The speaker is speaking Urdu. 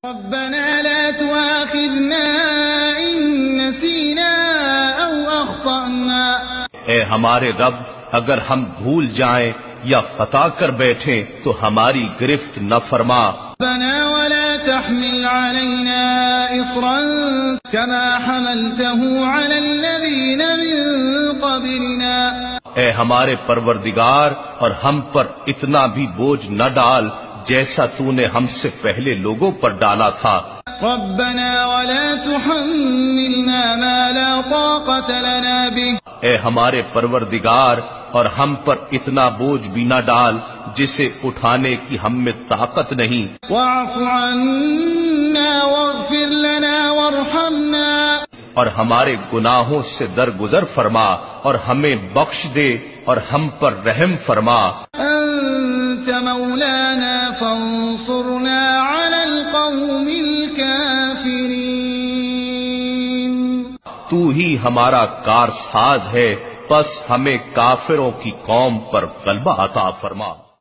ربنا لا تؤاخذنا إن نسينا أو أخطأنا اے ہمارے رب، اگر ہم بھول جائیں یا خطا کر بیٹھیں تو ہماری گرفت نہ فرما۔ ربنا ولا تحمل علينا إصرا كما حملته على الذين من قبلنا اے ہمارے پروردگار، اور ہم پر اتنا بھی بوجھ نہ ڈال جیسا تو نے ہم سے پہلے لوگوں پر ڈالا تھا۔ ربنا ولا تحملنا ما لا طاقة لنا به اے ہمارے پروردگار، اور ہم پر اتنا بوجھ بھی نہ ڈال جسے اٹھانے کی ہم میں طاقت نہیں۔ واعف عنا واغفر لنا وارحمنا اور ہمارے گناہوں سے درگزر فرما اور ہمیں بخش دے اور ہم پر رحم فرما۔ أنت مولانا فانصرنا على القوم الكافرين تو ہی ہمارا کارساز ہے، پس ہمیں کافروں کی قوم پر غلبہ عطا فرما۔